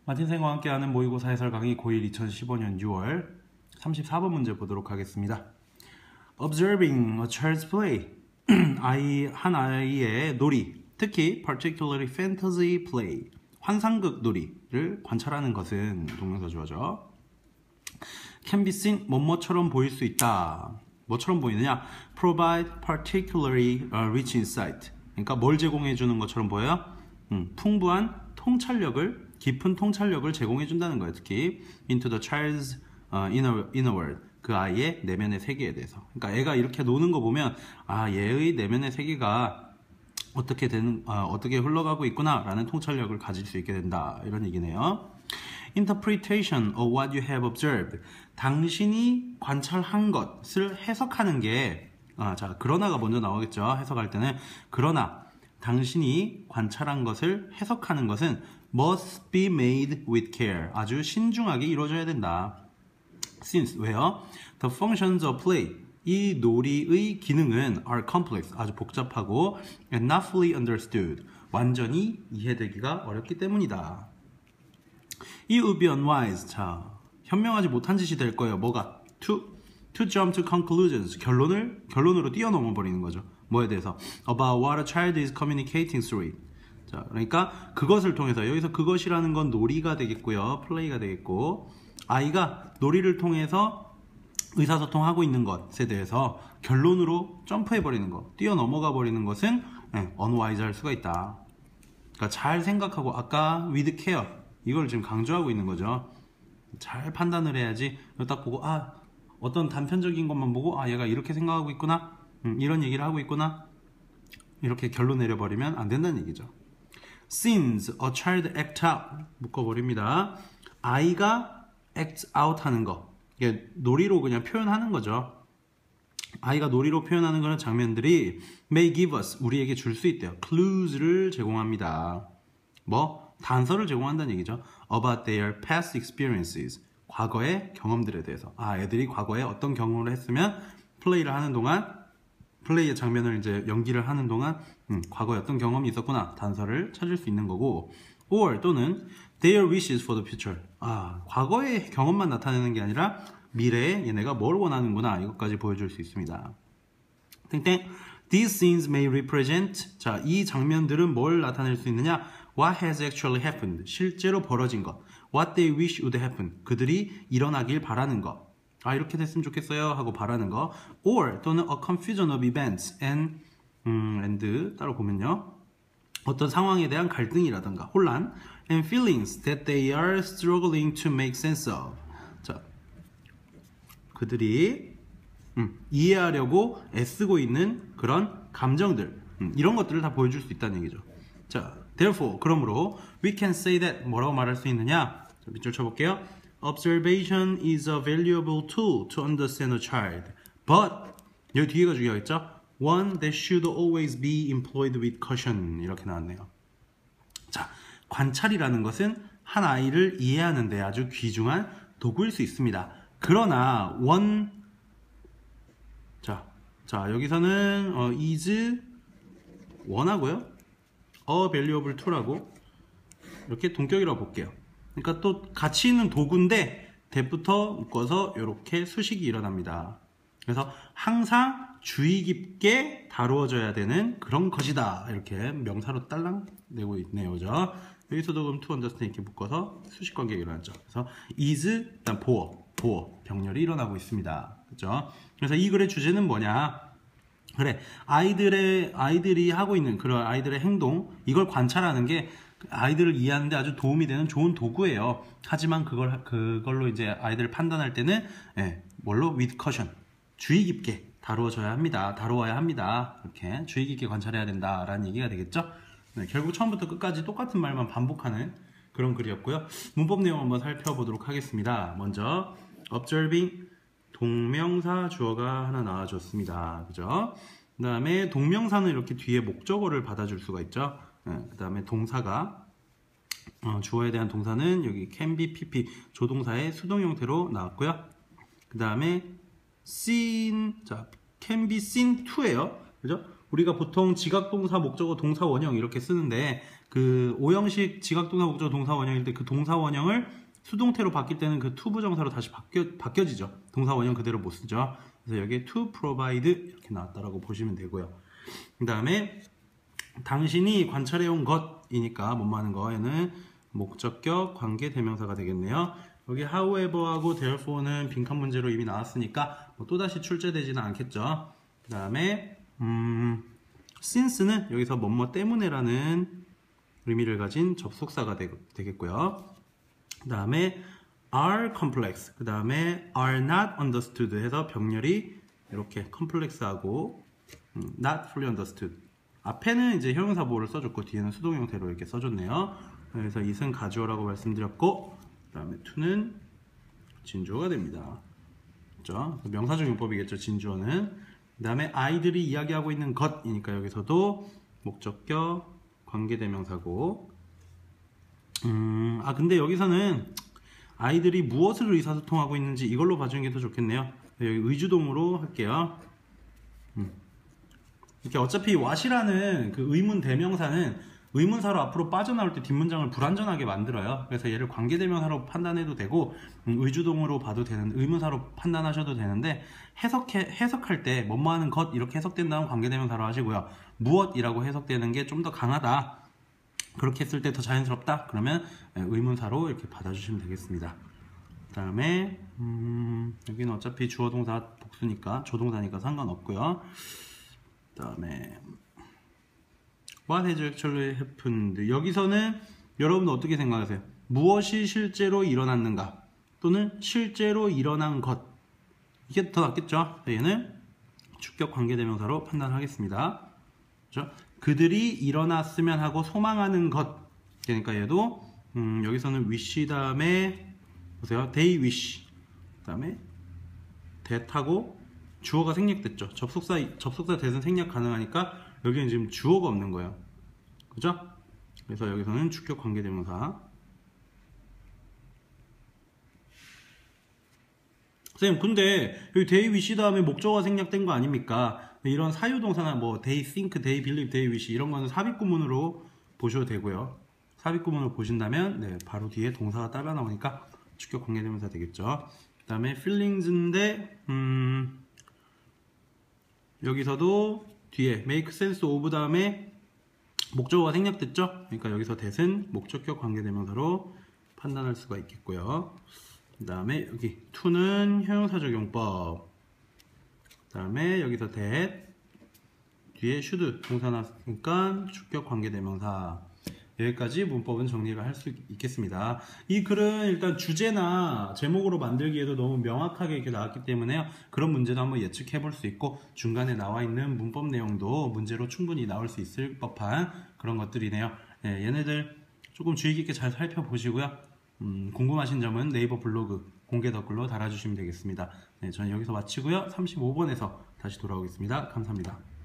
마틴생과 함께하는 모의고사 해설 강의 고1 2015년 6월 34번 문제 보도록 하겠습니다. Observing a child's play. 한 아이의 놀이, 특히 particularly fantasy play, 환상극 놀이를 관찰하는 것은 동명사 주어죠. Can be seen, 뭐뭐처럼 보일 수 있다. 뭐처럼 보이느냐? Provide particularly rich insight. 그러니까 뭘 제공해 주는 것처럼 보여요? 풍부한 통찰력을, 깊은 통찰력을 제공해 준다는 거예요. 특히 into the child's inner world, 그 아이의 내면의 세계에 대해서. 그러니까 애가 이렇게 노는 거 보면 얘의 내면의 세계가 어떻게 흘러가고 있구나라는 통찰력을 가질 수 있게 된다, 이런 얘기네요. Interpretation of what you have observed. 당신이 관찰한 것을 해석하는 게 그러나가 먼저 나오겠죠. 해석할 때는 그러나 당신이 관찰한 것을 해석하는 것은 must be made with care. 아주 신중하게 이루어져야 된다. Since, 왜요? The functions of play. 이 놀이의 기능은 are complex. 아주 복잡하고 and not fully understood. 완전히 이해되기가 어렵기 때문이다. It would be unwise. 현명하지 못한 짓이 될 거예요. 뭐가? To jump to conclusions. 결론으로 뛰어넘어 버리는 거죠. 뭐에 대해서? About what a child is communicating through it. 그러니까 그것을 통해서, 여기서 그것이라는 건 놀이가 되겠고요. 플레이가 되겠고, 아이가 놀이를 통해서 의사소통하고 있는 것에 대해서 결론으로 점프해 버리는 것, 뛰어넘어가 버리는 것은 unwise 할 수가 있다. 그러니까 잘 생각하고, 아까 with care, 이걸 지금 강조하고 있는 거죠. 잘 판단을 해야지. 딱 보고 어떤 단편적인 것만 보고 얘가 이렇게 생각하고 있구나, 이런 얘기를 하고 있구나, 이렇게 결론 내려버리면 안 된다는 얘기죠. Since a child act out, 묶어버립니다. 아이가 act out 하는 거, 이게 놀이로 그냥 표현하는 거죠. 아이가 놀이로 표현하는 그런 장면들이 may give us, 우리에게 줄 수 있대요. clues를 제공합니다. 단서를 제공한다는 얘기죠. about their past experiences, 과거의 경험들에 대해서. 애들이 과거에 어떤 경험을 했으면 플레이를 하는 동안, 플레이의 장면을 이제 연기를 하는 동안 과거에 어떤 경험이 있었구나, 단서를 찾을 수 있는 거고, or 또는 their wishes for the future. 과거의 경험만 나타내는 게 아니라 미래에 얘네가 뭘 원하는구나, 이것까지 보여줄 수 있습니다. 땡땡. These scenes may represent, 이 장면들은 뭘 나타낼 수 있느냐? What has actually happened. 실제로 벌어진 것. What they wish would happen. 그들이 일어나길 바라는 것. 이렇게 됐으면 좋겠어요 하고 바라는 거. Or 또는 a confusion of events and 따로 보면요, 어떤 상황에 대한 갈등이라든가 혼란, and feelings that they are struggling to make sense of. 그들이 이해하려고 애쓰고 있는 그런 감정들, 이런 것들을 다 보여줄 수 있다는 얘기죠. Therefore, 그러므로 we can say that, 뭐라고 말할 수 있느냐? 밑줄 쳐볼게요. Observation is a valuable tool to understand a child. But, 여기 뒤에가 중요하겠죠? One that should always be employed with caution. 이렇게 나왔네요. 관찰이라는 것은 한 아이를 이해하는 데 아주 귀중한 도구일 수 있습니다. 그러나 여기서는 is 원하고요, a valuable tool하고 이렇게 동격이라고 볼게요. 그러니까 또 같이 있는 도구인데 대부터 묶어서 이렇게 수식이 일어납니다. 그래서 항상 주의 깊게 다루어져야 되는 그런 것이다, 이렇게 명사로 딸랑 내고 있네요. 그죠? 여기서도 그럼 to understand 이렇게 묶어서 수식 관계가 일어나죠. 그래서 is, 일단 보어, 병렬이 일어나고 있습니다. 그죠? 그래서 이 글의 주제는 뭐냐? 그래, 아이들이 하고 있는 그런 아이들의 행동, 이걸 관찰하는 게 아이들을 이해하는 데 아주 도움이 되는 좋은 도구예요. 하지만 그걸로 이제 아이들을 판단할 때는 뭘로? with caution, 주의 깊게 다루어야 합니다. 이렇게 주의 깊게 관찰해야 된다라는 얘기가 되겠죠. 결국 처음부터 끝까지 똑같은 말만 반복하는 그런 글이었고요. 문법 내용 한번 살펴보도록 하겠습니다. 먼저 observing, 동명사 주어가 하나 나와줬습니다. 그죠? 그 다음에 동명사는 이렇게 뒤에 목적어를 받아줄 수가 있죠. 그 다음에 동사가, 주어에 대한 동사는 여기 can be, pp, 조동사의 수동 형태로 나왔고요. 그 다음에 seen, can be seen to예요. 그죠? 우리가 보통 지각동사, 목적어, 동사 원형 이렇게 쓰는데 그 오형식 지각동사, 목적어, 동사 원형일 때 그 동사 원형을 수동태로 바뀔 때는 그 to 부정사로 다시 바뀌어지죠. 동사 원형 그대로 못 쓰죠. 그래서 여기에 to provide 이렇게 나왔다라고 보시면 되고요. 그 다음에 당신이 관찰해온 것이니까 뭐하는 거 얘는 목적격 관계 대명사가 되겠네요. 여기 however하고 therefore는 빈칸 문제로 이미 나왔으니까 뭐 또다시 출제되지는 않겠죠. 그 다음에 since는 여기서 뭐뭐 때문에라는 의미를 가진 접속사가 되겠고요. 그 다음에 are complex, 그 다음에 are not understood 해서 병렬이 이렇게 complex하고 not fully understood. 앞에는 이제 형용사 보호를 써줬고 뒤에는 수동 형태로 이렇게 써줬네요. 그래서 it은 가주어라고 말씀드렸고 그 다음에 to는 진주어가 됩니다. 그렇죠? 명사적 용법이겠죠, 진주어는. 그 다음에 아이들이 이야기하고 있는 것이니까 여기서도 목적격 관계대명사고 근데 여기서는 아이들이 무엇을 의사소통하고 있는지 이걸로 봐주는 게 더 좋겠네요. 여기 의주동으로 할게요. 이렇게 어차피 what이라는 그 의문 대명사는 의문사로 앞으로 빠져나올 때 뒷문장을 불완전하게 만들어요. 그래서 얘를 관계대명사로 판단해도 되고 의주동으로 봐도 되는, 의문사로 판단하셔도 되는데 해석할 때 뭐뭐하는 것 이렇게 해석된다면 관계대명사로 하시고요. 무엇이라고 해석되는 게 좀 더 강하다, 그렇게 했을 때 더 자연스럽다, 그러면 의문사로 이렇게 받아주시면 되겠습니다. 그 다음에 여기는 어차피 주어동사 복수니까 조동사니까 상관없고요. 그 다음에 What has actually happened? 여기서는 여러분 어떻게 생각하세요? 무엇이 실제로 일어났는가? 또는 실제로 일어난 것. 이게 더 낫겠죠? 얘는 주격 관계대명사로 판단하겠습니다. 그렇죠? 그들이 일어났으면 하고 소망하는 것. 그러니까 얘도 여기서는 wish 다음에 보세요. they wish. 그다음에 that하고 주어가 생략됐죠. 접속사 that은 생략 가능하니까 여기는 지금 주어가 없는 거예요. 그죠? 그래서 여기서는 주격 관계대명사. 선생님, 근데 여기 they wish 다음에 목적어가 생략된 거 아닙니까? 이런 사유동사나 뭐 they think, they believe, they wish 이런 거는 삽입구문으로 보셔도 되고요. 삽입구문으로 보신다면 네, 바로 뒤에 동사가 따라 나오니까 주격 관계대명사 되겠죠. 그 다음에 feelings인데 여기서도 뒤에 make sense of 다음에 목적어가 생략됐죠. 그러니까 여기서 that은 목적격 관계대명사로 판단할 수가 있겠고요. 그 다음에 여기 to는 형용사적 용법. 그 다음에 여기서 that 뒤에 should 동사 나왔으니까 주격 관계대명사. 여기까지 문법은 정리를 할 수 있겠습니다. 이 글은 일단 주제나 제목으로 만들기에도 너무 명확하게 이렇게 나왔기 때문에요. 그런 문제도 한번 예측해 볼 수 있고 중간에 나와 있는 문법 내용도 문제로 충분히 나올 수 있을 법한 그런 것들이네요. 네, 얘네들 조금 주의 깊게 잘 살펴보시고요. 궁금하신 점은 네이버 블로그 공개 댓글로 달아주시면 되겠습니다. 네, 저는 여기서 마치고요. 35번에서 다시 돌아오겠습니다. 감사합니다.